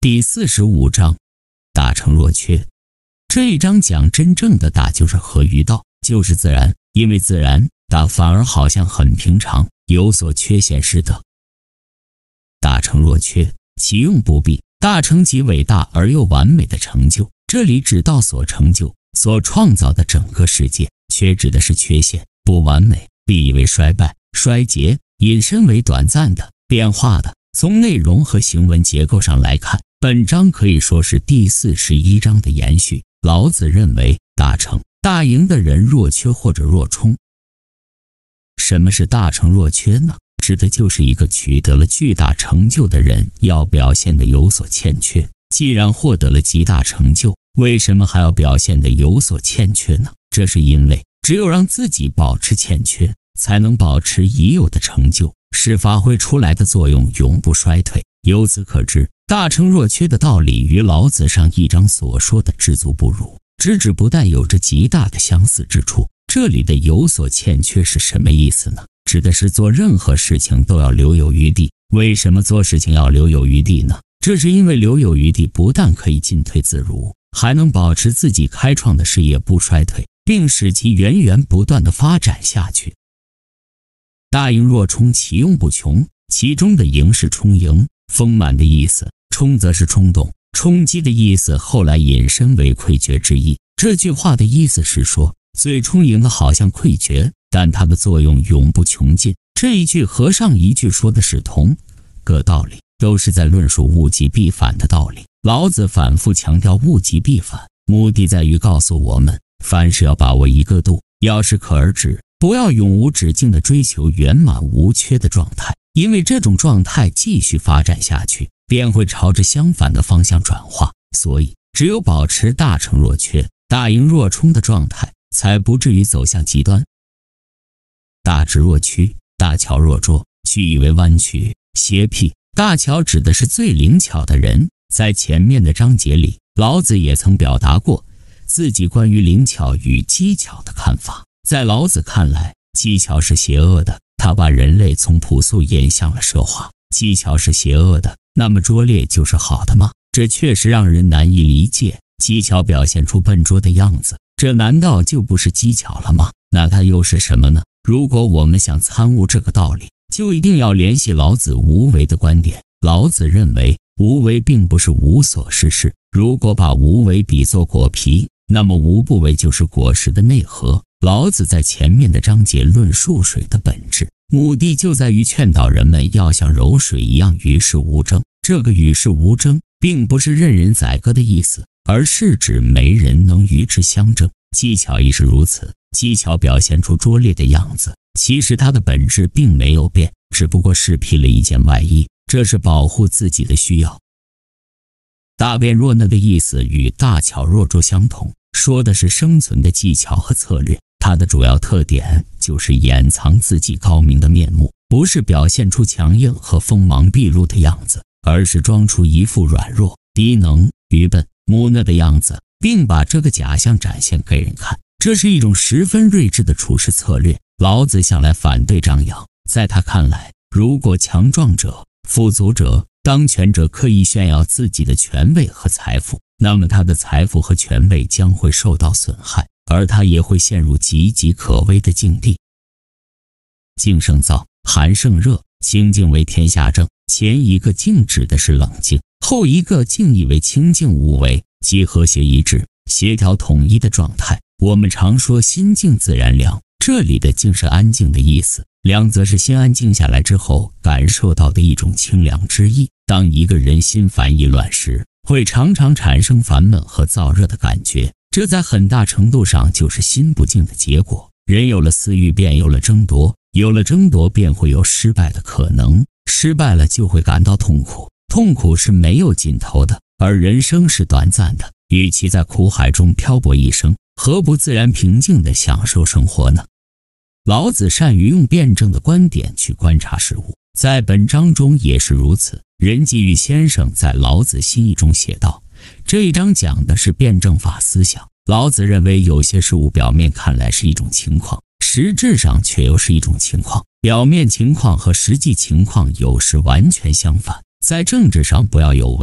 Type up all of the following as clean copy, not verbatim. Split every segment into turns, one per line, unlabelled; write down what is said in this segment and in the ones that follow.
第45章，大成若缺。这一章讲真正的大就是合于道，就是自然，因为自然大反而好像很平常，有所缺陷失德。大成若缺，其用不弊。大成即伟大而又完美的成就，这里指道所成就、所创造的整个世界。缺指的是缺陷、不完美，必以为衰败、衰竭，引申为短暂的、变化的。从内容和行文结构上来看，本章可以说是第41章的延续。老子认为，大成、大赢的人若缺或者若冲。什么是大成若缺呢？指的就是一个取得了巨大成就的人要表现的有所欠缺。既然获得了极大成就，为什么还要表现的有所欠缺呢？这是因为只有让自己保持欠缺，才能保持已有的成就，使发挥出来的作用永不衰退。由此可知，大成若缺的道理与老子上一章所说的知足不辱、知止不殆有着极大的相似之处。这里的有所欠缺是什么意思呢？指的是做任何事情都要留有余地。为什么做事情要留有余地呢？这是因为留有余地不但可以进退自如，还能保持自己开创的事业不衰退，并使其源源不断地发展下去。大盈若冲，其用不穷。其中的盈是充盈、丰满的意思，冲则是冲动、冲击的意思，后来引申为溃决之意。这句话的意思是说，最充盈的好像溃决，但它的作用永不穷尽。这一句和上一句说的是同个道理，都是在论述物极必反的道理。老子反复强调物极必反，目的在于告诉我们，凡事要把握一个度，要适可而止，不要永无止境地追求圆满无缺的状态，因为这种状态继续发展下去，便会朝着相反的方向转化。所以，只有保持大成若缺、大盈若冲的状态，才不至于走向极端。大直若屈，大巧若拙，屈意为弯曲、斜僻。大巧指的是最灵巧的人。在前面的章节里，老子也曾表达过自己关于灵巧与技巧的看法。在老子看来，技巧是邪恶的，他把人类从朴素演向了奢华。技巧是邪恶的，那么拙劣就是好的吗？这确实让人难以理解。技巧表现出笨拙的样子，这难道就不是技巧了吗？那它又是什么呢？如果我们想参悟这个道理，就一定要联系老子无为的观点。老子认为，无为并不是无所事事。如果把无为比作果皮，那么无不为就是果实的内核。老子在前面的章节论述水的本质，目的就在于劝导人们要像柔水一样与世无争。这个与世无争，并不是任人宰割的意思，而是指没人能与之相争。技巧亦是如此，技巧表现出拙劣的样子，其实它的本质并没有变，只不过是披了一件外衣，这是保护自己的需要。大辩若讷的意思与大巧若拙相同，说的是生存的技巧和策略。它的主要特点就是掩藏自己高明的面目，不是表现出强硬和锋芒毕露的样子，而是装出一副软弱、低能、愚笨、木讷的样子，并把这个假象展现给人看。这是一种十分睿智的处事策略。老子向来反对张扬，在他看来，如果强壮者、富足者、当权者刻意炫耀自己的权位和财富，那么他的财富和权位将会受到损害，而他也会陷入岌岌可危的境地。静胜躁，寒胜热，清静为天下正。前一个静指的是冷静，后一个静意为清静无为，即和谐一致、协调统一的状态。我们常说心静自然凉，这里的静是安静的意思，凉则是心安静下来之后感受到的一种清凉之意。当一个人心烦意乱时，会常常产生烦闷和燥热的感觉，这在很大程度上就是心不静的结果。人有了私欲，便有了争夺，有了争夺，便会有失败的可能，失败了就会感到痛苦，痛苦是没有尽头的，而人生是短暂的，与其在苦海中漂泊一生，何不自然平静地享受生活呢？老子善于用辩证的观点去观察事物，在本章中也是如此。任继玉先生在《老子心意》中写道，这一章讲的是辩证法思想。老子认为有些事物表面看来是一种情况，实质上却又是一种情况，表面情况和实际情况有时完全相反。在政治上不要有为，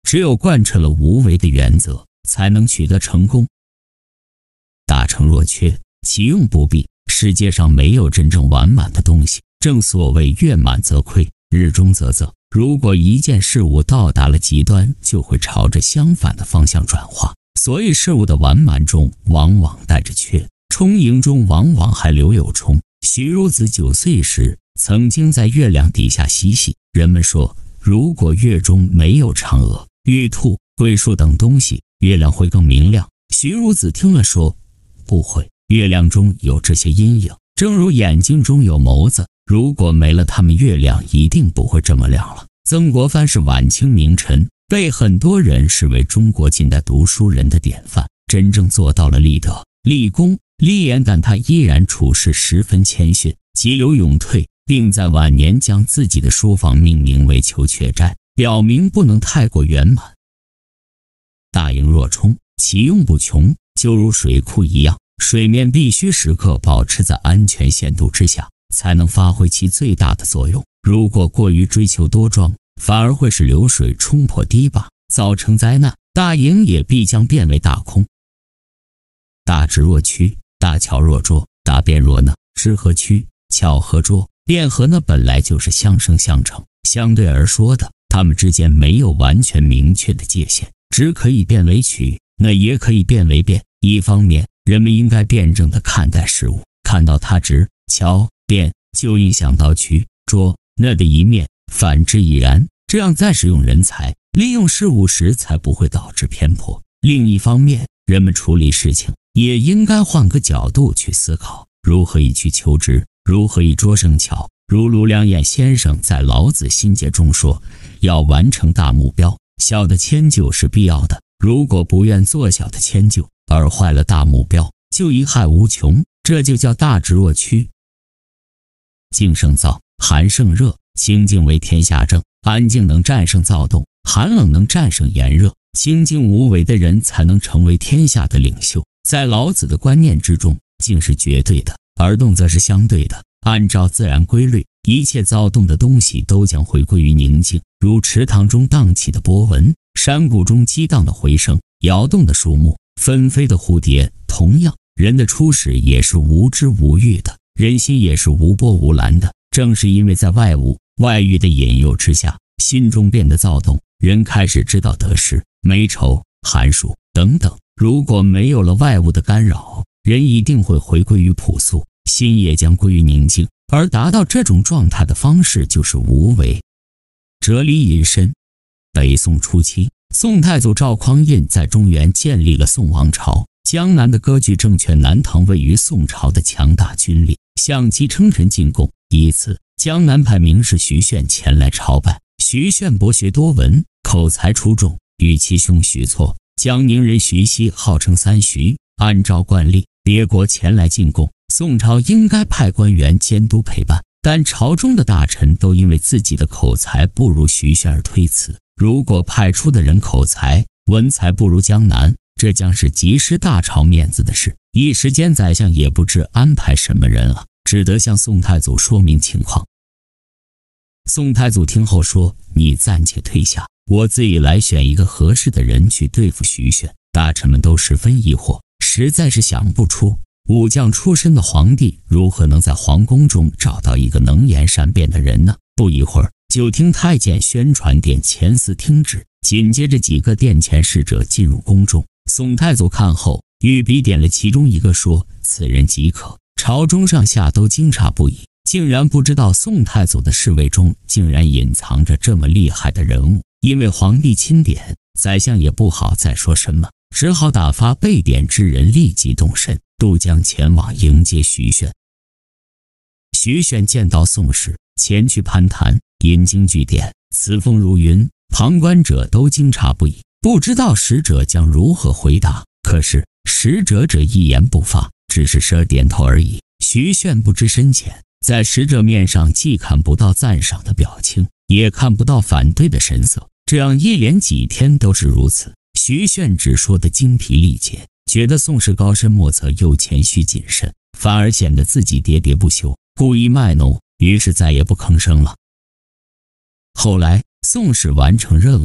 只有贯彻了无为的原则，才能取得成功。大成若缺，其用不弊。世界上没有真正完满的东西，正所谓月满则亏，日中则仄。如果一件事物到达了极端，就会朝着相反的方向转化。所以事物的完满中往往带着缺，充盈中往往还留有冲。徐孺子9岁时曾经在月亮底下嬉戏，人们说，如果月中没有嫦娥、玉兔、桂树等东西，月亮会更明亮。徐孺子听了说，不会，月亮中有这些阴影，正如眼睛中有眸子，如果没了它们，月亮一定不会这么亮了。曾国藩是晚清名臣，被很多人视为中国近代读书人的典范，真正做到了立德、立功、立言，但他依然处事十分谦逊，急流勇退，并在晚年将自己的书房命名为求雀斋，表明不能太过圆满。大盈若冲，其用不穷，就如水库一样，水面必须时刻保持在安全限度之下，才能发挥其最大的作用。如果过于追求多装，反而会使流水冲破堤坝，造成灾难，大盈也必将变为大空。大直若屈，大巧若拙，大辩若讷，直和曲，巧和拙，辩和讷本来就是相生相成、相对而说的，它们之间没有完全明确的界限，直可以变为曲，讷也可以变为辩。一方面，人们应该辩证地看待事物，看到它直、巧、辩，就应想到曲、拙、讷的一面，反之亦然，这样在使用人才、利用事物时才不会导致偏颇。另一方面，人们处理事情也应该换个角度去思考，如何以曲求直，如何以拙胜巧。如卢良彦先生在《老子心解》中说，要完成大目标，小的迁就是必要的，如果不愿做小的迁就，而坏了大目标，就贻害无穷，这就叫大直若屈。静胜躁，寒胜热，清静为天下正，安静能战胜躁动，寒冷能战胜炎热，清静无为的人才能成为天下的领袖。在老子的观念之中，静是绝对的，而动则是相对的。按照自然规律，一切躁动的东西都将回归于宁静，如池塘中荡起的波纹，山谷中激荡的回声，摇动的树木，纷飞的蝴蝶。同样，人的初始也是无知无欲的，人心也是无波无澜的。正是因为在外物、外欲的引诱之下，心中变得躁动，人开始知道得失、美丑、寒暑等等。如果没有了外物的干扰，人一定会回归于朴素，心也将归于宁静，而达到这种状态的方式就是无为。哲理隐身。北宋初期，宋太祖赵匡胤在中原建立了宋王朝，江南的割据政权南唐位于宋朝的强大军力，向其称臣进贡。一次，江南派名士徐铉前来朝拜。徐铉博学多闻，口才出众，与其兄徐错、江宁人徐熙号称三徐。按照惯例，别国前来进贡，宋朝应该派官员监督陪伴，但朝中的大臣都因为自己的口才不如徐铉而推辞。如果派出的人口才、文才不如江南，这将是极失大朝面子的事。一时间，宰相也不知安排什么人了，只得向宋太祖说明情况。宋太祖听后说：“你暂且退下，我自己来选一个合适的人去对付徐铉。”大臣们都十分疑惑，实在是想不出武将出身的皇帝如何能在皇宫中找到一个能言善辩的人呢？不一会儿，就听太监宣传殿前司听旨，紧接着几个殿前侍者进入宫中。宋太祖看后，御笔点了其中一个，说：“此人即可。”朝中上下都惊诧不已，竟然不知道宋太祖的侍卫中竟然隐藏着这么厉害的人物。因为皇帝钦点，宰相也不好再说什么，只好打发被点之人立即动身，渡江前往迎接徐铉。徐铉见到宋使，前去攀谈，引经据典，词风如云，旁观者都惊诧不已，不知道使者将如何回答。可是使者一言不发，只是时而点头而已。徐铉不知深浅，在使者面上既看不到赞赏的表情，也看不到反对的神色，这样一连几天都是如此。徐铉只说得精疲力竭，觉得宋氏高深莫测又谦虚谨慎，反而显得自己喋喋不休，故意卖弄，于是再也不吭声了。后来宋氏完成任务，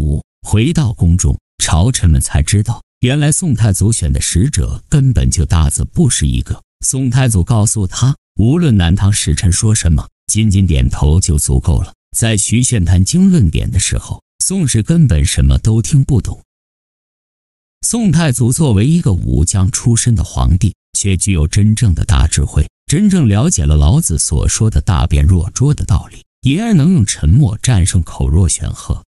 回到宫中，朝臣们才知道，原来宋太祖选的使者根本就大字不识一个。宋太祖告诉他，无论南唐使臣说什么，仅仅点头就足够了。在徐献谈经论点的时候，宋氏根本什么都听不懂。宋太祖作为一个武将出身的皇帝，却具有真正的大智慧，真正了解了老子所说的大辩若拙的道理，因而能用沉默战胜口若悬河。